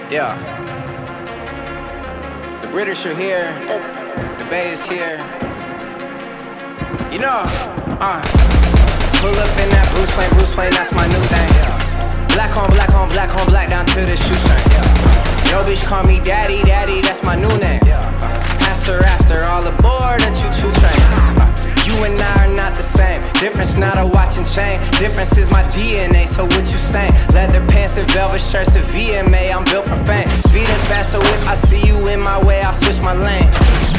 Yeah. The British are here. The Bay is here. You know, pull up in that Bruce Wayne, that's my new thing. Black on black on black on black down to the shoestring. Yo, bitch, call me daddy, that's my new name. Answer after all aboard a choo-choo train. You and I are not the same. Difference not a watch and chain. Difference is my DNA, so what you saying? Leather pants and velvet shirts and VMA, I'm built for fame. Speeding fast, so if I see you in my way, I'll switch my lane.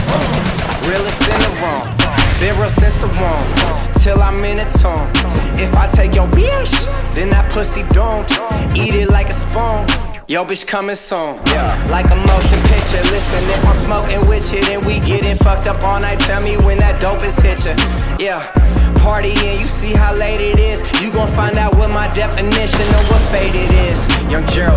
Realest in the room, been real since the womb, till I'm in a tomb. If I take your bitch, then that pussy doomed. Eat it like a spoon. Yo, bitch, coming soon. Like a motion picture. Listen, if I'm smoking with you, then we getting fucked up all night. Tell me when that dope is hit ya. Partying, you see how late it is. You gon' find out what my definition of what fate it is. Young Gerald,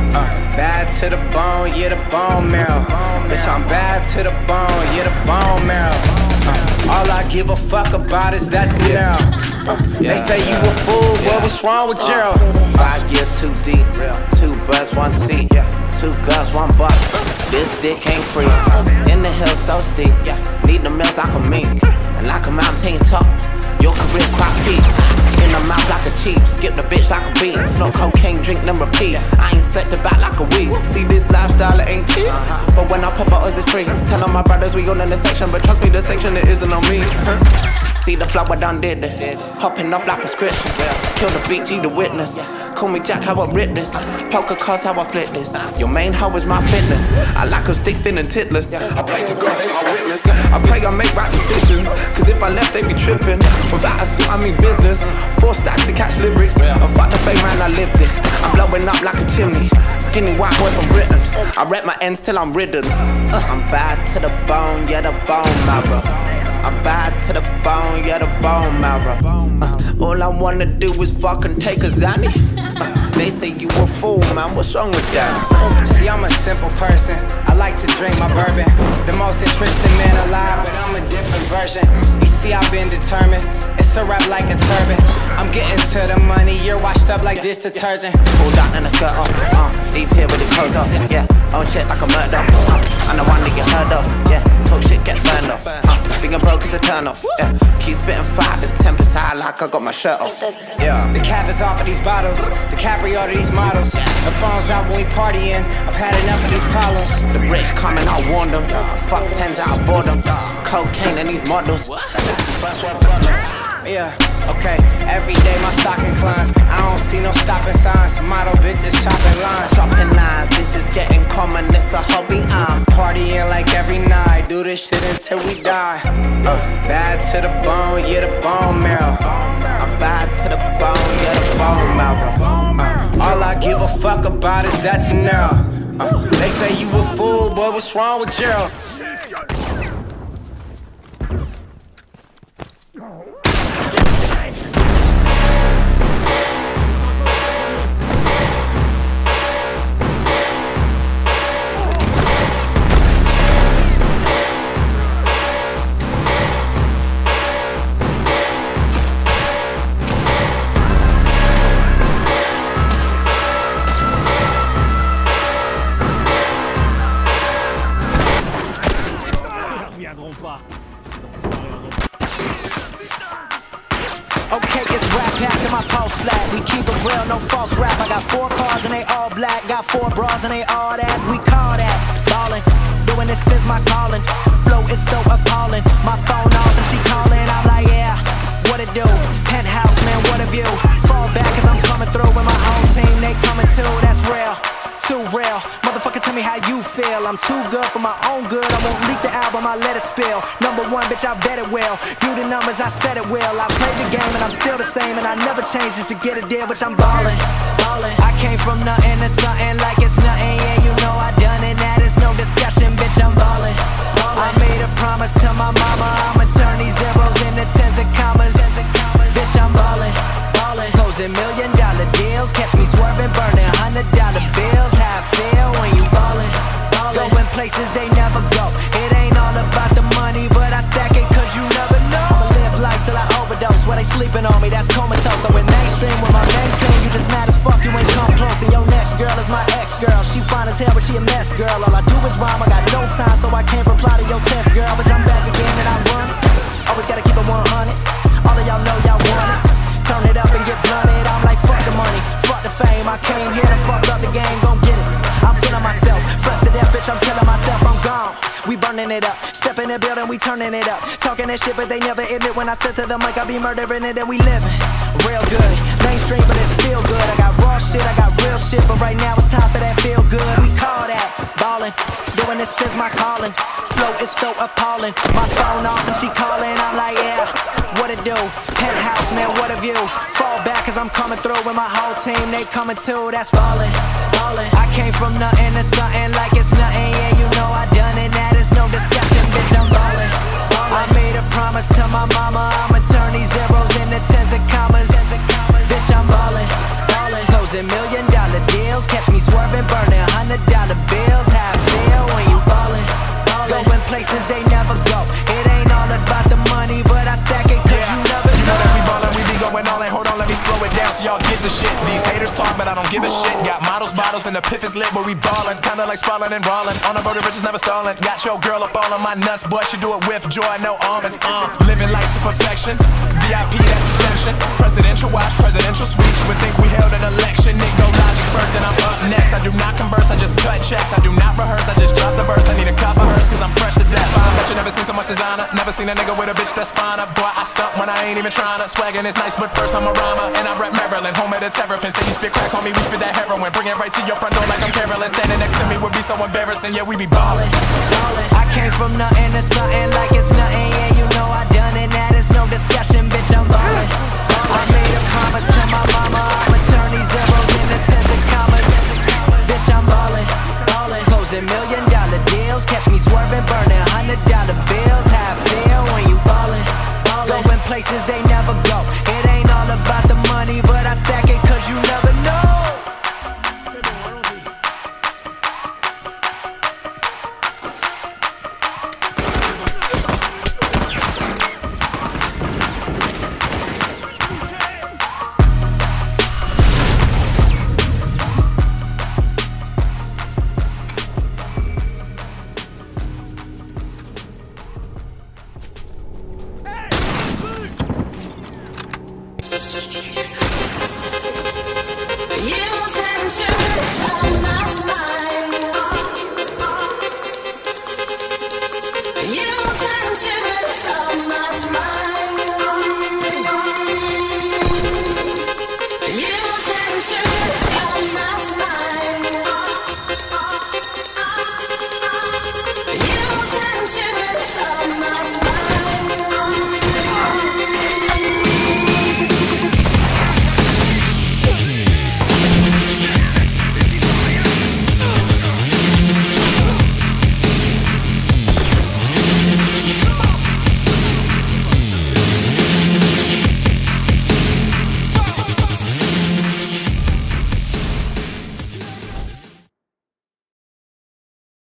bad to the bone, yeah, the bone marrow. Bitch, I'm bad to the bone, yeah, the bone marrow. All I give a fuck about is that now. They say you a fool, but what's wrong with Gerald? 5 years too deep, 2 butts, 1 seat, 2 guns, 1 buck. This dick ain't free. In the hills so steep, need the milk like a mink, and like a mountain top. Your career quite peak. In the mouth like a cheap, skip the bitch like a beat. Smoke cocaine, drink then repeat. I ain't set the back like a weed. See this lifestyle, it ain't cheap, but when I pop out, it's free. Tell all my brothers we all in the section, but trust me, the section it isn't on me. See the flow I done did it, popping off like prescription. Kill the beat, G the witness. Call me Jack, how I writ this. Poker cards, how I flip this. Your main hoe is my fitness. I like a stick feeling titless. I pray to God they my witness. I pray I make right decisions, cause if I left they be tripping. Without a suit I mean business. 4 stacks to catch lyrics. And fuck the fake man, I lived it. I'm blowing up like a chimney. Skinny white boy from Britain. I rep my ends till I'm ridden. I'm bad to the bone, yeah, the bone marrow. I'm bad to the bone, yeah, the bone marrow. All I wanna do is fucking take a Zanny. They say you a fool, man, what's wrong with that? See, I'm a simple person, I like to drink my bourbon. The most interesting man alive, but I'm a different version. You see, I've been determined, it's a rap like a turban. I'm getting to the money, you're washed up like this detergent. Pull down and a skirt off, leave here with the clothes off, on shit like a murder, I'm the one that you heard of, talk shit, get burned off, being broke is a turn off, keep spitting fire, the temper's high like I got my shirt off. The cap is off of these bottles, the Capri of these models. The phone's out when we partying, I've had enough of these problems. The British coming, I warned them, fuck 10s out of boredom, cocaine and these models. That's the first world problem. Okay, every day my stock inclines. I don't see no stopping signs. Model bitches chopping lines. Chopping lines, this is getting common, it's a hobby. I'm partying like every night. Do this shit until we die. Bad to the bone, yeah, the bone marrow. I'm bad to the bone, yeah, the bone marrow. All I give a fuck about is that now. They say you a fool, boy, what's wrong with Gerald? Okay, it's rap packed in my pulse flat. We keep it real, no false rap. I got 4 cars and they all black. Got 4 bras and they all that. We call that ballin'. Doing this is my calling. Flow is so appalling. My phone off and she calling. I'm like, yeah, what it do? Penthouse, man, what a view. Fall back cause I'm coming through with my whole team. They coming too, that's real. Too real, motherfucker, tell me how you feel. I'm too good for my own good. I won't leak the album, I let it spill. #1, bitch, I bet it will. Do the numbers, I said it will. I played the game and I'm still the same, and I never changed just to get a deal, bitch, I'm ballin'. I came from nothing to something like it's nothing. Yeah, you know I done it, that is no discussion, bitch, I'm ballin'. I made a promise to my mama, I'ma turn these zeros into 10s and commas. Bitch, I'm ballin'. Closing $1 million deals, catch me swerving, burning $100 bills. How I feel when you ballin'. Going places they never go. It ain't all about the money, but I stack it cause you never know. I'ma live life till I overdose. While they sleeping on me, that's comatose. I went mainstream with my name team. You just mad as fuck, you ain't come close. And your next girl is my ex-girl. She fine as hell, it up. Step in the building, we turning it up. Talking that shit, but they never admit when I said to the mic, I be murdering it and we living real good. Mainstream, but it's still good. I got raw shit, I got real shit, but right now it's time for that feel good. We call that ballin'. Doing this is my calling. Flow is so appalling. My phone off and she calling. I'm like, yeah, what it do? Penthouse, man, what a view. Fall back cause I'm coming through with my whole team. They coming too, that's ballin', ballin'. I came from nothing to something like it's nothing. Yeah, you know I done it, that is no discussion. Bitch, I'm ballin', ballin'. I made a promise to my mama, I'ma turn these zeros into tens and commas. Bitch, I'm ballin', ballin'. Closing $1 million deals. Catch me swerving, burning $100 bills. How I feel when you ballin', ballin'. Going places they never go. It ain't all about the money, but I stack it cause you never know. You know that we ballin', we be going all in. Hold on, let me slow it down so y'all get the shit. These haters talk, but I don't give a shit. Got models, bottles, and the piff is lit where we ballin'. Kinda like sprawlin' and rollin'. On the road, the riches never stallin'. Got your girl up all on my nuts, boy, she do it with joy, no almonds. Living life to perfection. VIP, that's exception. Presidential watch, presidential speech. You would think we held an election. Nigga, logic first, and I'm up next. I do not converse, I just cut checks. I do not rehearse, I just drop the verse. I need a cop of hers, cause I'm fresh to death. I bet you never seen so much designer. Never seen a nigga with a bitch that's finer. Boy, I stunt when I ain't even tryna. Swaggin' is nice, but first I'm a rhymer. And I rep Maryland, home of the terrapin. Say you spit crack, homie, we spit that heroin. Bring it right to your front door like I'm Carolyn. Standing next to me would be so embarrassing. Yeah, we be ballin', ballin'. I came from nothing to something like it's nothing. Yeah, you know I done it, that is no discussion. Bitch, I'm ballin', ballin'. I made a promise to my mama, I'ma turn these zeros into tens and commas. Bitch, I'm ballin', ballin'. Closing $1 million deals. Catch me swerving, burning $100 bills. How I feel when you ballin', ballin'. Going places they never go. It ain't all about the money, but I stack it cause you never know. You sent your